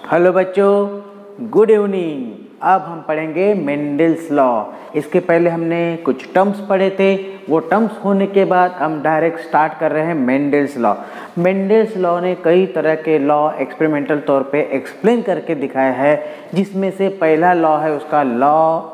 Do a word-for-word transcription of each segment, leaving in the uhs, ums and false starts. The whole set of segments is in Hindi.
हेलो बच्चों, गुड इवनिंग। अब हम पढ़ेंगे मेंडल्स लॉ। इसके पहले हमने कुछ टर्म्स पढ़े थे। वो टर्म्स होने के बाद हम डायरेक्ट स्टार्ट कर रहे हैं मेंडल्स लॉ। मेंडल्स लॉ ने कई तरह के लॉ एक्सपेरिमेंटल तौर पे एक्सप्लेन करके दिखाया है, जिसमें से पहला लॉ है उसका law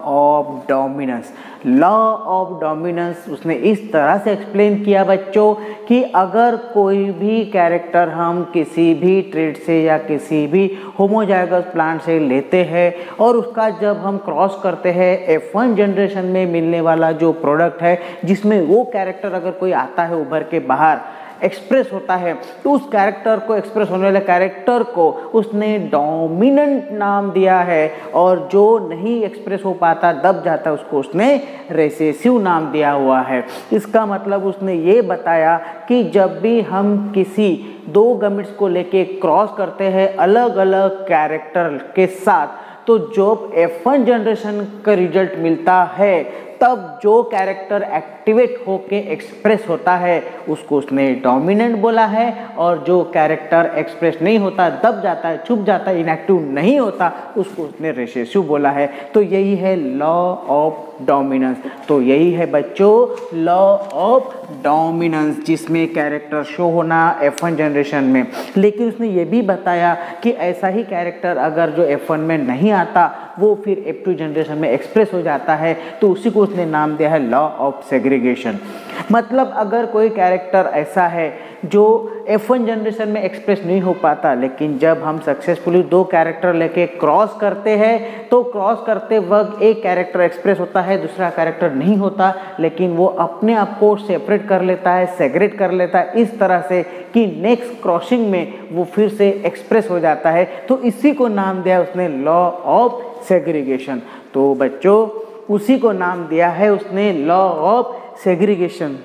of dominance. Law of dominance उसने इस तरह से एक्सप्लेन किया बच्चों कि अगर कोई भी कैरेक्टर हम किसी भी ट्रेड से या किसी भी होमोजाइगस प्लांट से लेते हैं और उसका जब हम क्रॉस करते हैं एफ वन जनरेशन में मिलने वाला जो प्रोडक्ट है, जिसमें वो कैरेक्टर अगर कोई आता है उभर के बाहर एक्सप्रेस होता है, तो उस कैरेक्टर को एक्सप्रेस होने वाले कैरेक्टर को उसने डोमिनेंट नाम दिया है, और जो नहीं एक्सप्रेस हो पाता दब जाता है उसको उसने रिसेसिव नाम दिया हुआ है। इसका मतलब उसने ये बताया कि जब भी हम किसी दो गैमेट्स को लेके क्रॉस करते हैं अलग अलग कैरेक्टर के साथ, तो जब एफ वन जनरेशन का रिजल्ट मिलता है तब जो कैरेक्टर एक्टिवेट होके एक्सप्रेस होता है उसको उसने डोमिनेंट बोला है, और जो कैरेक्टर एक्सप्रेस नहीं होता दब जाता है, छुप जाता है, इनएक्टिव नहीं होता, उसको उसने रिसेसिव बोला है। तो यही है लॉ ऑफ डोमिनेंस। तो यही है बच्चों लॉ ऑफ डोमिनेंस, जिसमें कैरेक्टर शो होना एफ वन जनरेशन में। लेकिन उसने ये भी बताया कि ऐसा ही कैरेक्टर अगर जो एफ वन में नहीं आता वो फिर एफ टू जनरेशन में एक्सप्रेस हो जाता है, तो उसी को उसने नाम दिया है लॉ ऑफ सेग्रीगेशन। मतलब अगर कोई कैरेक्टर ऐसा है जो एफ वन जनरेशन में एक्सप्रेस नहीं हो पाता, लेकिन जब हम सक्सेसफुली दो कैरेक्टर लेके क्रॉस करते हैं तो क्रॉस करते वक्त एक कैरेक्टर एक्सप्रेस होता है, दूसरा कैरेक्टर नहीं होता, लेकिन वो अपने आप को सेपरेट कर लेता है, सेग्रेट कर लेता है इस तरह से कि नेक्स्ट क्रॉसिंग में वो फिर से एक्सप्रेस हो जाता है। तो इसी को नाम दिया उसने लॉ ऑफ सेग्रीगेशन। तो बच्चों उसी को नाम दिया है उसने लॉ ऑफ सेग्रीगेशन।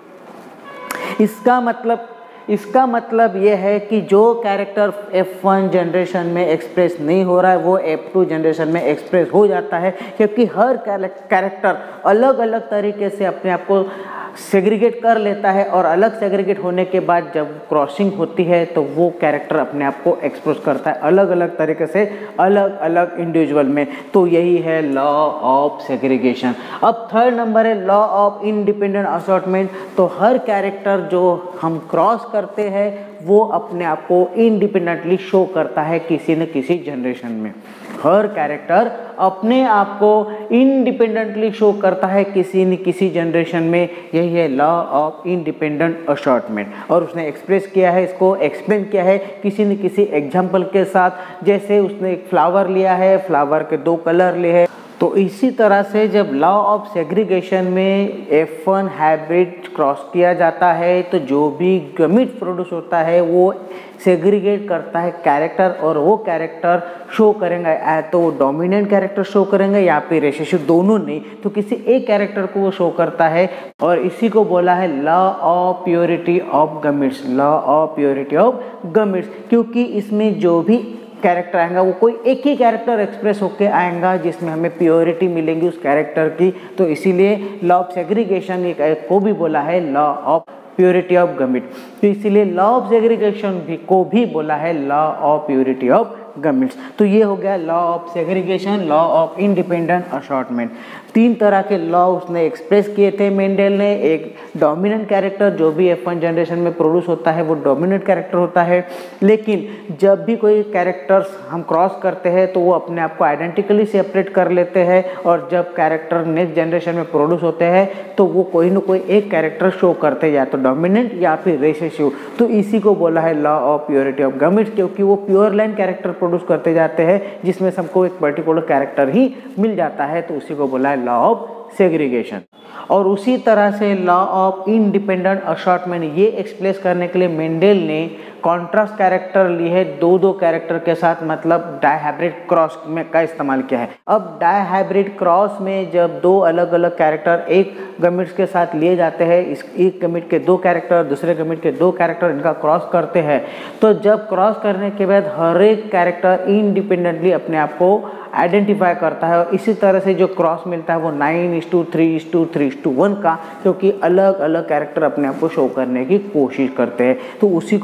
इसका मतलब इसका मतलब यह है कि जो कैरेक्टर एफ वन जनरेशन में एक्सप्रेस नहीं हो रहा है वो एफ टू जनरेशन में एक्सप्रेस हो जाता है, क्योंकि हर कैरेक्टर अलग अलग तरीके से अपने आप को सेग्रीगेट कर लेता है, और अलग सेग्रीगेट होने के बाद जब क्रॉसिंग होती है तो वो कैरेक्टर अपने आप को एक्सप्रेस करता है अलग अलग तरीके से अलग अलग इंडिविजुअल में। तो यही है लॉ ऑफ सेग्रीगेशन। अब थर्ड नंबर है लॉ ऑफ इंडिपेंडेंट असॉर्टमेंट। तो हर कैरेक्टर जो हम क्रॉस करते हैं वो अपने आप को इंडिपेंडेंटली शो करता है किसी न किसी जनरेशन में। हर कैरेक्टर अपने आप को इंडिपेंडेंटली शो करता है किसी न किसी जनरेशन में। यही है लॉ ऑफ इंडिपेंडेंट असॉर्टमेंट, और उसने एक्सप्रेस किया है, इसको एक्सप्लेन किया है किसी न किसी एग्जाम्पल के साथ। जैसे उसने एक फ्लावर लिया है, फ्लावर के दो कलर लिए हैं, तो इसी तरह से जब लॉ ऑफ सेग्रीगेशन में एफ वन हाइब्रिड क्रॉस किया जाता है तो जो भी गमीट प्रोड्यूस होता है वो सेग्रीगेट करता है कैरेक्टर, और वो कैरेक्टर शो करेंगे या तो वो डोमिनेंट कैरेक्टर शो करेंगे या फिर रिसेसिव, दोनों नहीं तो किसी एक कैरेक्टर को वो शो करता है, और इसी को बोला है law of purity of gametes. Law of purity of gametes, क्योंकि इसमें जो भी कैरेक्टर आएगा वो कोई एक ही कैरेक्टर एक्सप्रेस होके आएगा जिसमें हमें प्योरिटी मिलेगी उस कैरेक्टर की। तो इसीलिए लॉ ऑफ सेग्रीगेशन को भी बोला है law of purity of gamete. तो इसीलिए लॉ ऑफ सेग्रीगेशन भी को भी बोला है law of purity of gametes. तो ये हो गया law of segregation, law of independent assortment. तीन तरह के लॉ उसने एक्सप्रेस किए थे मेंडल ने। एक डोमिनेंट कैरेक्टर जो भी एफ वन जनरेशन में प्रोड्यूस होता है वो डोमिनेंट कैरेक्टर होता है, लेकिन जब भी कोई कैरेक्टर्स हम क्रॉस करते हैं तो वो अपने आप को आइडेंटिकली सेपरेट कर लेते हैं, और जब कैरेक्टर नेक्स्ट जनरेशन में प्रोड्यूस होते हैं तो वो कोई ना कोई एक कैरेक्टर शो करते हैं, या तो डोमिनेंट या फिर रिसेसिव। तो इसी को बोला है law of purity of gametes, क्योंकि वो प्योर लाइन कैरेक्टर प्रोड्यूस करते जाते हैं जिसमें सबको एक पर्टिकुलर कैरेक्टर ही मिल जाता है, तो उसी को बोला है लॉ ऑफ सेग्रीगेशन। और उसी तरह से लॉ ऑफ इंडिपेंडेंट असॉर्टमेंट ये एक्सप्रेस करने के लिए मेंडल ने कॉन्ट्रास्ट कैरेक्टर लिए है दो दो कैरेक्टर के साथ, मतलब डायहाइब्रिड क्रॉस में का इस्तेमाल किया है। अब डायहाइब्रिड क्रॉस में जब दो अलग अलग कैरेक्टर एक गमीट्स के साथ लिए जाते हैं, इस एक गमीट के दो कैरेक्टर दूसरे गमीट के दो कैरेक्टर इनका क्रॉस करते हैं, तो जब क्रॉस करने के बाद हर एक कैरेक्टर इंडिपेंडेंटली अपने आप को आइडेंटिफाई करता है, और इसी तरह से जो क्रॉस मिलता है वो nine is to three is to three is to one का, क्योंकि अलग अलग कैरेक्टर अपने आप को शो करने की कोशिश करते हैं। तो उसी को बोला है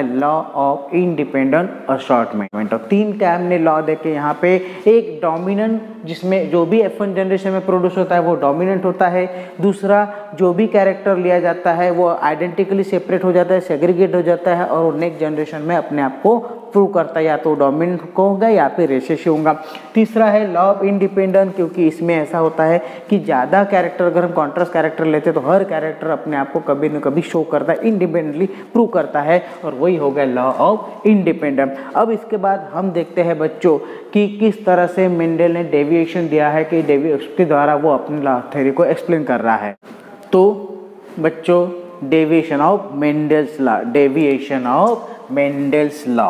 लॉ ऑफ इंडिपेंडेंट असॉर्टमेंट। और तीन क्या हमने लॉ देखे यहाँ पे, एक डोमिनेंट जिसमें जो भी एफ वन जनरेशन में प्रोड्यूस होता है वो डोमिनेंट होता है, दूसरा जो भी कैरेक्टर लिया जाता है वो आइडेंटिकली सेपरेट हो जाता है, सेग्रीगेट हो जाता है और नेक्स्ट जनरेशन में अपने आप को प्रूव करता है, या तो डोमिनेंट होगा या फिर रिसेसिव होगा। तीसरा है लॉ ऑफ इंडिपेंडेंट, क्योंकि इसमें ऐसा होता है कि ज़्यादा कैरेक्टर अगर हम कॉन्ट्रास्ट कैरेक्टर लेते हैं तो हर कैरेक्टर अपने आप को कभी न कभी शो करता है, इंडिपेंडेंटली प्रूव करता है, और वही हो गया लॉ ऑफ इंडिपेंडेंट। अब इसके बाद हम देखते हैं बच्चों कि किस तरह से मेंडल ने डेविएशन दिया है कि डेवी उसके द्वारा वो अपने लॉ थ्योरी को एक्सप्लेन कर रहा है। तो बच्चों deviation of Mendel's law, deviation of Mendel's law,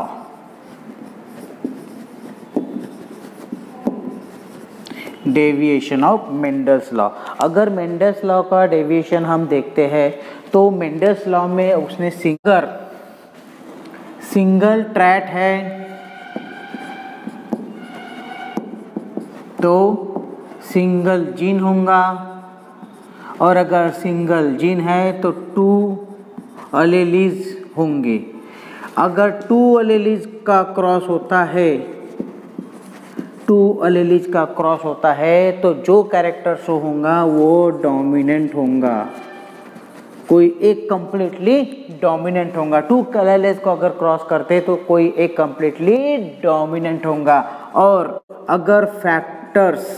deviation of Mendel's law. अगर मेंडल्स लॉ का डेविएशन हम देखते हैं तो मेंडल्स लॉ में उसने सिंगल सिंगल ट्रैट है तो सिंगल जीन होगा, और अगर सिंगल जीन है तो टू अलेलीज होंगे। अगर टू अलेलीज का क्रॉस होता है टू अलेलीज का क्रॉस होता है तो जो कैरेक्टर शो होगा वो डोमिनेंट होगा, कोई एक कंप्लीटली डोमिनेंट होगा। टू अलेलीज को अगर क्रॉस करते तो कोई एक कंप्लीटली डोमिनेंट होगा। और अगर फैक्टर्स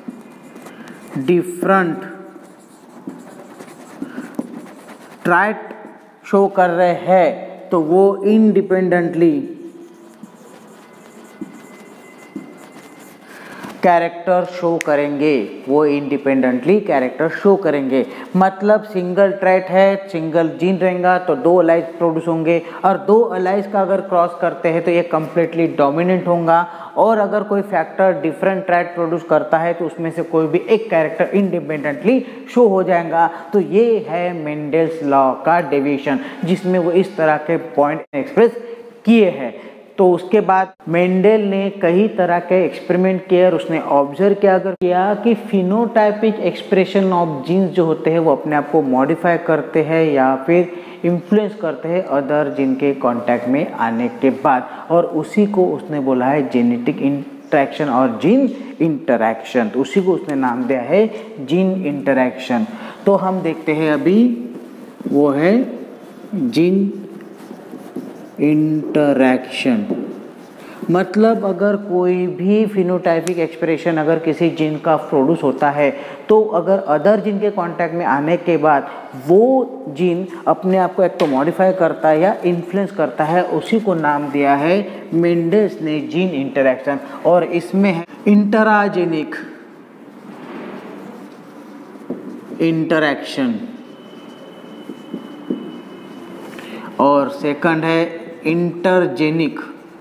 डिफरेंट ट्राइट शो कर रहे हैं तो वो इंडिपेंडेंटली कैरेक्टर शो करेंगे, वो इंडिपेंडेंटली कैरेक्टर शो करेंगे। मतलब सिंगल ट्रैट है, सिंगल जीन रहेगा तो दो अलाइज प्रोड्यूस होंगे, और दो अलाइज का अगर क्रॉस करते हैं तो ये कंप्लीटली डोमिनेंट होगा। और अगर कोई फैक्टर डिफरेंट ट्रैट प्रोड्यूस करता है तो उसमें से कोई भी एक कैरेक्टर इंडिपेंडेंटली शो हो जाएगा। तो ये है मेंडल्स लॉ का डेविएशन, जिसमें वो इस तरह के पॉइंट एक्सप्रेस किए हैं। तो उसके बाद मेंडल ने कई तरह के एक्सपेरिमेंट किए और उसने ऑब्जर्व किया अगर किया कि फिनोटाइपिक एक्सप्रेशन ऑफ जीन्स जो होते हैं वो अपने आप को मॉडिफाई करते हैं या फिर इन्फ्लुएंस करते हैं अदर जीन के कांटेक्ट में आने के बाद, और उसी को उसने बोला है जेनेटिक इंटरेक्शन और जीन इंटरेक्शन। तो उसी को उसने नाम दिया है जीन इंटरेक्शन। तो हम देखते हैं अभी वो है जीन इंटरैक्शन। मतलब अगर कोई भी फिनोटाइपिक एक्सप्रेशन अगर किसी जीन का प्रोड्यूस होता है तो अगर अदर जीन के कांटेक्ट में आने के बाद वो जीन अपने आप को एक तो मॉडिफाई करता है या इन्फ्लुएंस करता है, उसी को नाम दिया है मेंडल्स ने जीन इंटरैक्शन। और इसमें है इंटराजेनिक इंटरैक्शन और सेकंड है इंटरजेनिक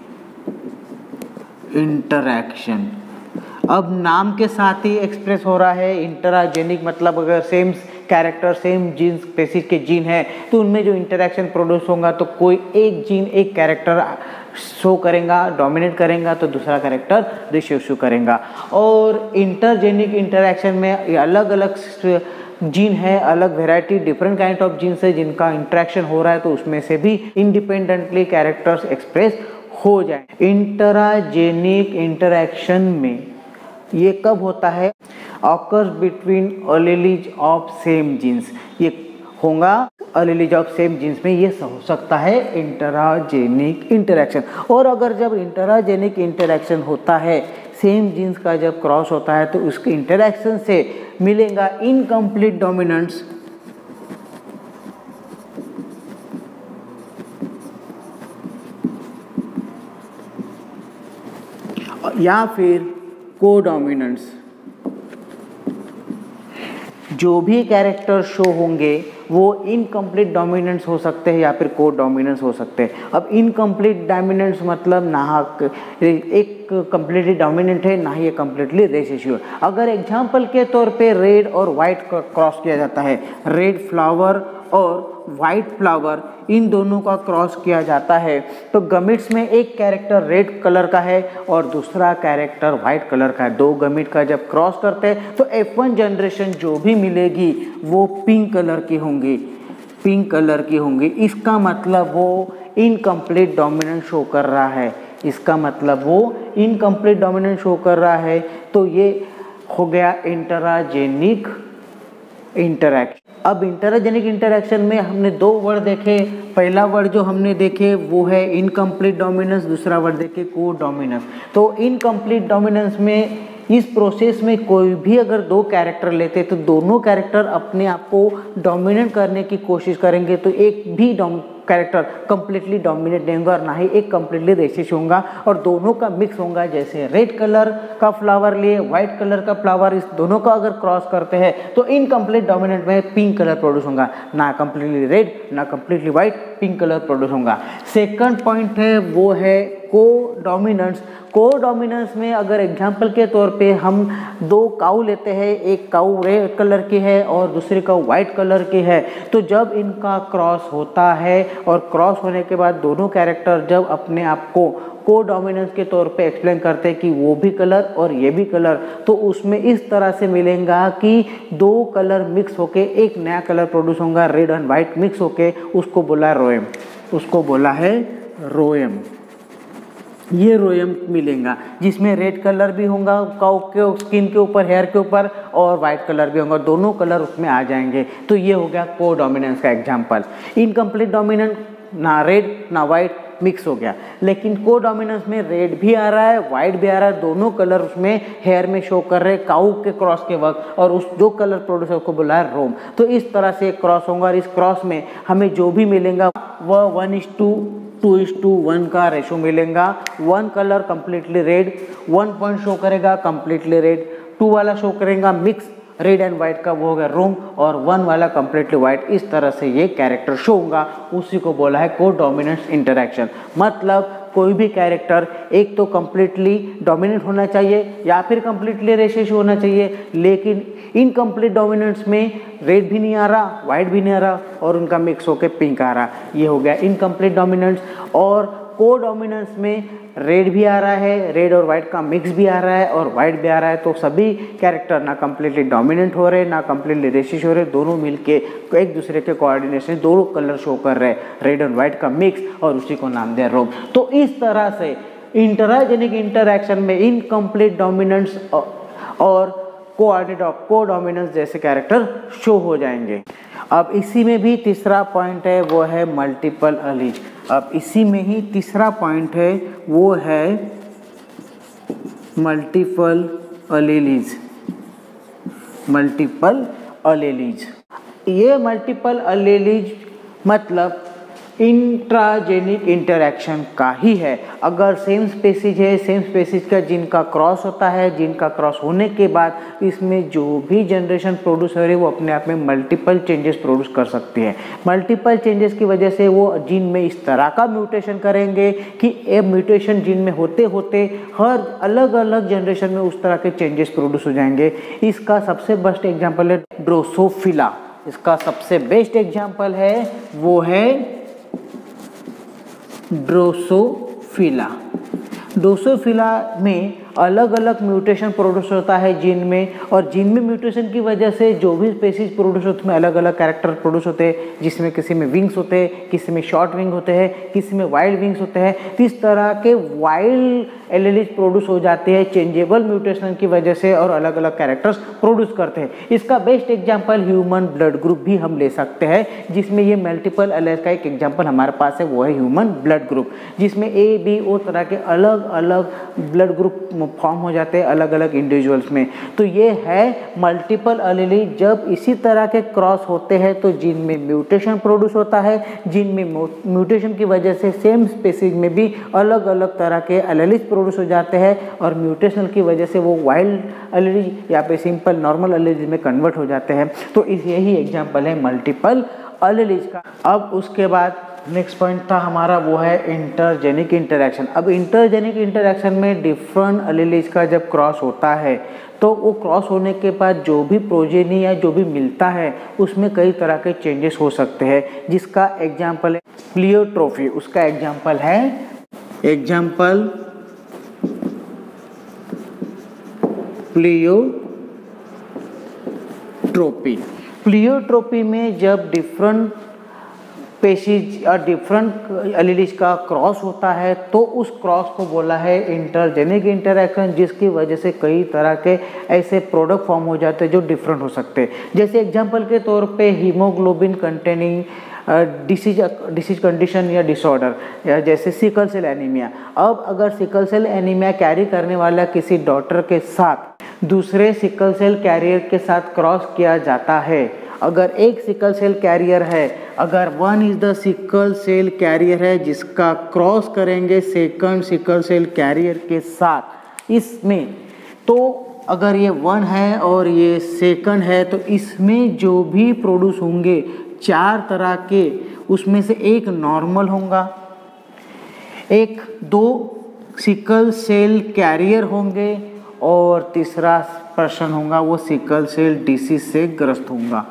इंटरैक्शन। अब नाम के साथ ही एक्सप्रेस हो रहा है इंटराजेनिक, मतलब अगर same character same gene species के जीन है तो उनमें जो इंटरैक्शन प्रोड्यूस होगा तो कोई एक जीन एक कैरेक्टर शो करेगा, डोमिनेट करेगा, तो दूसरा कैरेक्टर रिसेसिव करेगा। और इंटरजेनिक इंटरैक्शन में अलग अलग जीन है, अलग variety different kind of genes है जिनका इंटरेक्शन हो रहा है, तो उसमें से भी इंडिपेंडेंटली कैरेक्टर्स एक्सप्रेस हो जाए। इंटराजेनिक इंटरेक्शन में ये कब होता है? Occurs between alleles of same genes, ये होगा अलेलीज ऑफ सेम जीन्स में ये हो सकता है इंटराजेनिक इंटरेक्शन। और अगर जब इंटराजेनिक इंटरेक्शन होता है, सेम जीन्स का जब क्रॉस होता है तो उसके इंटरेक्शन से मिलेगा इनकम्प्लीट डोमिनेंस या फिर कोडोमिनेंस। जो भी कैरेक्टर शो होंगे वो इनकम्प्लीट डोमिनेंस हो सकते हैं या फिर को डोमिनेंस हो सकते हैं। अब इनकम्प्लीट डोमिनेंस मतलब ना एक कम्प्लीटली डोमिनेंट है ना ही एक कम्प्लीटली रेसिसिव। अगर एग्जांपल के तौर पे रेड और वाइट का क्रॉस किया जाता है, रेड फ्लावर और वाइट फ्लावर इन दोनों का क्रॉस किया जाता है तो गमिट्स में एक कैरेक्टर रेड कलर का है और दूसरा कैरेक्टर वाइट कलर का है। दो गमिट का जब क्रॉस करते हैं तो एफ वन जनरेशन जो भी मिलेगी वो पिंक कलर की होंगी, पिंक कलर की होंगी। इसका मतलब वो इनकम्प्लीट डोमिनेंस शो कर रहा है। इसका मतलब वो इनकम्प्लीट डोमिनेंस शो कर रहा है। तो ये हो गया इंटराजेनिक इंटरैक्शन। अब इंटराजेनिक इंटरैक्शन में हमने दो वर्ड देखे। पहला वर्ड जो हमने देखे वो है इनकम्प्लीट डोमिनेंस, दूसरा वर्ड देखे को डोमिनेंस। तो इनकम्प्लीट डोमिनेंस में इस प्रोसेस में कोई भी अगर दो कैरेक्टर लेते तो दोनों कैरेक्टर अपने आप को डोमिनेट करने की कोशिश करेंगे, तो एक भी कैरेक्टर कंप्लीटली डोमिनेट नहीं होगा और ना ही एक कंप्लीटली रेसिस्ट होगा, और दोनों का मिक्स होगा। जैसे रेड कलर का फ्लावर लिए व्हाइट कलर का फ्लावर, इस दोनों का अगर क्रॉस करते हैं तो इनकम्प्लीट डोमिनेंट में पिंक कलर प्रोड्यूस होगा, ना कंप्लीटली रेड ना completely white, pink colour produce होगा। सेकंड पॉइंट है वो है को डोमिनेंस। को डोमिनेंस में अगर एग्जाम्पल के तौर पे हम दो काऊ लेते हैं, एक काऊ रेड कलर की है और दूसरी काऊ व्हाइट कलर की है, तो जब इनका क्रॉस होता है और क्रॉस होने के बाद दोनों कैरेक्टर जब अपने आप को को डोमिनेंस के तौर पे एक्सप्लेन करते हैं कि वो भी कलर और ये भी कलर, तो उसमें इस तरह से मिलेगा कि दो कलर मिक्स होके एक नया कलर प्रोड्यूस होगा, रेड एंड व्हाइट मिक्स होके, उसको बोला है रोएम, उसको बोला है रोएम। ये रोएम मिलेगा जिसमें रेड कलर भी होगा काऊ के स्किन के ऊपर, हेयर के ऊपर, और वाइट कलर भी होगा, दोनों कलर उसमें आ जाएंगे। तो ये हो गया को डोमिनेंस का एग्जांपल। इनकम्प्लीट डोमिनेंट ना रेड ना वाइट मिक्स हो गया, लेकिन को डोमिनेंस में रेड भी आ रहा है व्हाइट भी आ रहा है, दोनों कलर उसमें हेयर में शो कर रहे हैं काऊ के क्रॉस के वक्त, और उस जो कलर प्रोड्यूस है उसको बोला है रोम। तो इस तरह से क्रॉस होगा और इस क्रॉस में हमें जो भी मिलेगा वह one is to two is to one का रेशो मिलेगा। One colour completely red, one point show करेगा कंप्लीटली रेड, टू वाला शो करेगा मिक्स रेड एंड व्हाइट का, वो हो गया रोम, और वन वाला कंप्लीटली व्हाइट। इस तरह से ये कैरेक्टर शो होगा, उसी को बोला है को डोमिनेंस इंटरैक्शन। मतलब कोई भी कैरेक्टर एक तो कंप्लीटली डोमिनेंट होना चाहिए या फिर कंप्लीटली रेसिस्ट होना चाहिए, लेकिन इनकम्प्लीट डोमिनेंस में रेड भी नहीं आ रहा व्हाइट भी नहीं आ रहा और उनका मिक्स होकर पिंक आ रहा, ये हो गया इनकम्प्लीट डोमिनेंस। और को डोमिनेंस में रेड भी आ रहा है, रेड और व्हाइट का मिक्स भी आ रहा है और व्हाइट भी आ रहा है, तो सभी कैरेक्टर ना कंप्लीटली डोमिनेंट हो रहे ना कंप्लीटली रेसिस्ट हो रहे, दोनों मिलके एक दूसरे के कोऑर्डिनेशन दोनों कलर शो कर रहे हैं, रेड और व्हाइट का मिक्स, और उसी को नाम दिया रोम। तो इस तरह से इंटराजेनिक इंटरैक्शन में इनकम्प्लीट डोमिनेंस और कोऑर्डिनेट ऑफ को डोमिनेंस जैसे कैरेक्टर शो हो जाएंगे। अब इसी में भी तीसरा पॉइंट है वो है मल्टीपल अलीज। अब इसी में ही तीसरा पॉइंट है वो है मल्टीपल अलीलीज। मल्टीपल अलीलीज, ये मल्टीपल अलीलीज मतलब इंट्राजेनिक इंटरैक्शन का ही है। अगर सेम स्पेसीज है, सेम स्पेसीज का जिनका क्रॉस होता है, जिनका क्रॉस होने के बाद इसमें जो भी जनरेशन प्रोड्यूस हो रही है वो अपने आप में मल्टीपल चेंजेस प्रोड्यूस कर सकती है। मल्टीपल चेंजेस की वजह से वो जीन में इस तरह का म्यूटेशन करेंगे कि ये म्यूटेशन जीन में होते होते हर अलग अलग जनरेशन में उस तरह के चेंजेस प्रोड्यूस हो जाएंगे। इसका सबसे बेस्ट एग्जाम्पल है ड्रोसोफिला। इसका सबसे बेस्ट एग्जाम्पल है वो है ड्रोसोफिला। ड्रोसोफिला में अलग अलग म्यूटेशन प्रोड्यूस होता है जीन में, और जीन में म्यूटेशन की वजह से जो भी स्पेसीज प्रोड्यूस होते हैं अलग अलग कैरेक्टर प्रोड्यूस होते हैं, जिसमें किसी में विंग्स होते हैं, किसी में शॉर्ट विंग होते हैं, किसी में वाइल्ड विंग्स होते हैं। तो इस तरह के वाइल्ड एलीलीज प्रोड्यूस हो जाते हैं चेंजेबल म्यूटेशन की वजह से, और अलग अलग कैरेक्टर्स प्रोड्यूस करते हैं। इसका best example human blood group भी हम ले सकते हैं, जिसमें ये मल्टीपल एलीज का एक एग्जाम्पल हमारे पास है, वो है ह्यूमन ब्लड ग्रुप, जिसमें ए बी ओ तरह के अलग अलग ब्लड ग्रुप फॉर्म हो जाते हैं अलग अलग इंडिविजुअल्स में। तो ये है मल्टीपल एलीलीज। जब इसी तरह के क्रॉस होते हैं तो जीन में म्यूटेशन प्रोड्यूस होता है, जीन में म्यूटेशन की वजह से सेम स्पेसीज में भी अलग अलग तरह के एलीलीज प्रोड्यूस हो जाते हैं, और म्यूटेशन की वजह से वो वाइल्ड एलीलीज या फिर सिंपल नॉर्मल एलीलीज में कन्वर्ट हो जाते हैं। तो इस यही एग्जाम्पल है मल्टीपल एलीलीज का। अब उसके बाद नेक्स्ट पॉइंट था हमारा वो है इंटरजेनिक इंटरैक्शन। अब इंटरजेनिक इंटरैक्शन में डिफरेंट एलीलीज का जब क्रॉस होता है तो वो क्रॉस होने के बाद जो भी प्रोजेनी या जो भी मिलता है उसमें कई तरह के चेंजेस हो सकते हैं, जिसका एग्जाम्पल है प्लियोट्रोफी। उसका एग्जाम्पल है एग्जाम्पल प्लियोट्रोपी। प्लियोट्रोपी में जब डिफरेंट स्पेशीज और डिफरेंट एलीलीज का क्रॉस होता है तो उस क्रॉस को बोला है इंटरजेनिक इंटरैक्शन, जिसकी वजह से कई तरह के ऐसे प्रोडक्ट फॉर्म हो जाते हैं जो डिफरेंट हो सकते हैं। जैसे एग्जांपल के तौर पे haemoglobin containing disease disease condition या डिसऑर्डर, या जैसे सिकल सेल एनीमिया। अब अगर सिकल सेल एनीमिया कैरी करने वाला किसी डॉटर के साथ दूसरे सिकल सेल कैरियर के साथ क्रॉस किया जाता है, अगर एक सिकल सेल कैरियर है, अगर one is the sickle cell carrier है जिसका क्रॉस करेंगे सेकंड सिकल सेल कैरियर के साथ इसमें, तो अगर ये वन है और ये सेकंड है तो इसमें जो भी प्रोड्यूस होंगे चार तरह के, उसमें से एक नॉर्मल होगा, एक दो सिकल सेल कैरियर होंगे और तीसरा पर्सन होगा वो सिकल सेल डिसीज से ग्रस्त होगा।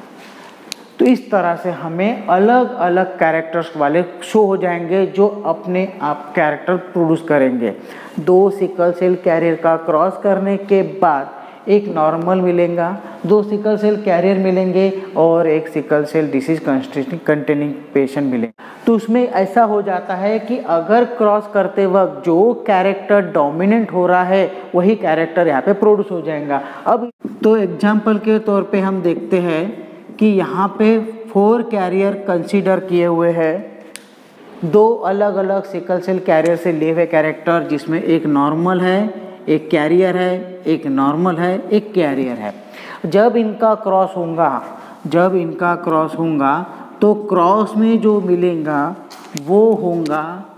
तो इस तरह से हमें अलग अलग कैरेक्टर्स वाले शो हो जाएंगे जो अपने आप कैरेक्टर प्रोड्यूस करेंगे। दो सिकल सेल कैरियर का क्रॉस करने के बाद एक नॉर्मल मिलेगा, दो सिकल सेल कैरियर मिलेंगे और एक sickle cell disease containing patient मिलेगा। तो उसमें ऐसा हो जाता है कि अगर क्रॉस करते वक्त जो कैरेक्टर डोमिनेंट हो रहा है वही कैरेक्टर यहाँ पे प्रोड्यूस हो जाएगा। अब तो एग्जाम्पल के तौर पे हम देखते हैं कि यहाँ पे फोर कैरियर कंसीडर किए हुए हैं, दो अलग अलग सिकल सेल कैरियर से लिए हुए कैरेक्टर, जिसमें एक नॉर्मल है, एक कैरियर है, एक नॉर्मल है, एक कैरियर है। जब इनका क्रॉस होगा जब इनका क्रॉस होगा तो क्रॉस में जो मिलेगा वो होगा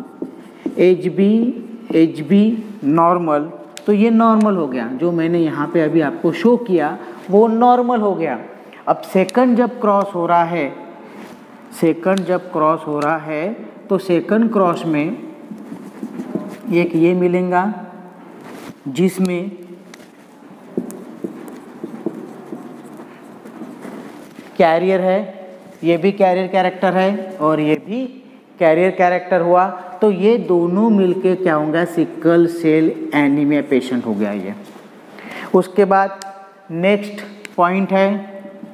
H B H B normal. तो ये नॉर्मल हो गया, जो मैंने यहाँ पे अभी आपको शो किया वो नॉर्मल हो गया। अब सेकंड जब क्रॉस हो रहा है सेकंड जब क्रॉस हो रहा है तो सेकंड क्रॉस में एक ये मिलेगा जिसमें कैरियर है, ये भी कैरियर कैरेक्टर है और ये भी कैरियर कैरेक्टर हुआ। तो ये दोनों मिलके क्या होगा, सिकल सेल एनीमिया पेशेंट हो गया ये। उसके बाद नेक्स्ट पॉइंट है,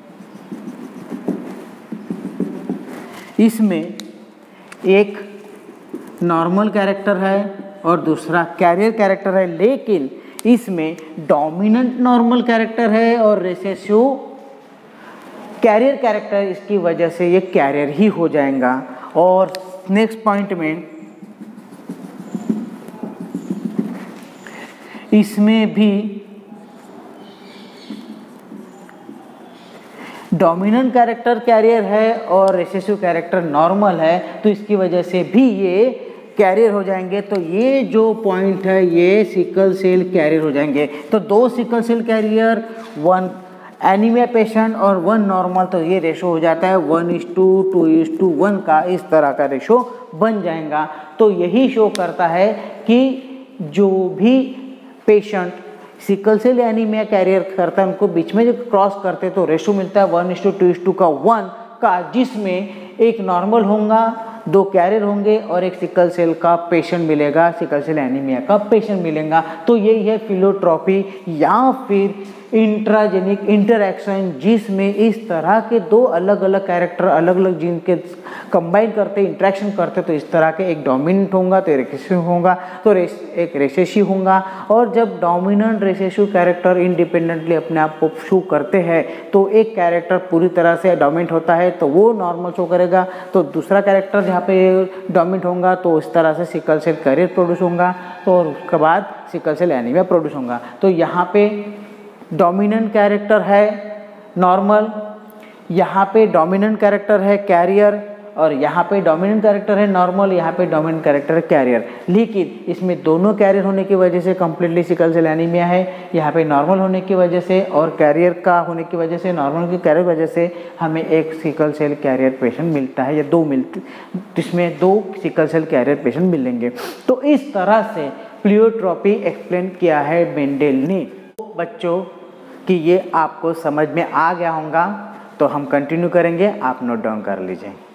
इसमें एक नॉर्मल कैरेक्टर है और दूसरा कैरियर कैरेक्टर है, लेकिन इसमें डोमिनेंट नॉर्मल कैरेक्टर है और रिसेसिव कैरियर कैरेक्टर, इसकी वजह से ये कैरियर ही हो जाएगा। और नेक्स्ट पॉइंट में इसमें भी डोमिनेंट कैरेक्टर कैरियर है और रिसेसिव कैरेक्टर नॉर्मल है, तो इसकी वजह से भी ये कैरियर हो जाएंगे। तो ये जो पॉइंट है ये सिकल सेल कैरियर हो जाएंगे। तो दो sickle cell carrier, one anaemia patient और वन नॉर्मल, तो ये रेशो हो जाता है one is to two is to one का, इस तरह का रेशो बन जाएगा। तो यही शो करता है कि जो भी patient sickle cell anaemia carrier करता है उनको बीच में जो क्रॉस करते तो रेशो मिलता है one is to two is to का वन का, जिसमें एक नॉर्मल होगा, दो कैरियर होंगे और एक सिकल सेल का पेशेंट मिलेगा, सिकल सेल एनीमिया का पेशेंट मिलेगा। तो यही है फिलोट्रॉपी या फिर इंट्राजेनिक इंटरैक्शन, जिसमें इस तरह के दो अलग अलग कैरेक्टर अलग अलग जीन के कंबाइन करते इंट्रैक्शन करते, तो इस तरह के एक डोमिनेंट होगा तो रिसेसिव होगा तो रेस, एक रिसेसिव होगा। और जब डोमिनेंट रिसेसिव कैरेक्टर इंडिपेंडेंटली अपने आप को शो करते हैं तो एक कैरेक्टर पूरी तरह से डोमिनेंट होता है तो वो नॉर्मल शो करेगा, तो दूसरा कैरेक्टर जहाँ पे डोमिनेंट होगा तो इस तरह से सिकल सेल कैरियर प्रोड्यूस होगा, तो और उसके बाद सिकल सेल एनीमिया प्रोड्यूस होगा। तो यहाँ पे डोमिनेंट कैरेक्टर है नॉर्मल, यहाँ पे डोमिनेंट कैरेक्टर है कैरियर और यहाँ पे डोमिनेंट कैरेक्टर है नॉर्मल, यहाँ पे डोमिनेंट कैरेक्टर है कैरियर। लेकिन इसमें दोनों कैरियर होने की वजह से कम्प्लीटली सिकल सेल एनीमिया है, यहाँ पे नॉर्मल होने की वजह से और कैरियर का होने की वजह से, नॉर्मल की कैरियर वजह से हमें एक सिकल सेल कैरियर पेशेंट मिलता है या दो मिलते, जिसमें दो सिकल सेल कैरियर पेशेंट मिलेंगे। तो इस तरह से प्लियोट्रॉपी एक्सप्लेन किया है मेंडेल ने। बच्चों कि ये आपको समझ में आ गया होगा, तो हम कंटिन्यू करेंगे, आप नोट डाउन कर लीजिए।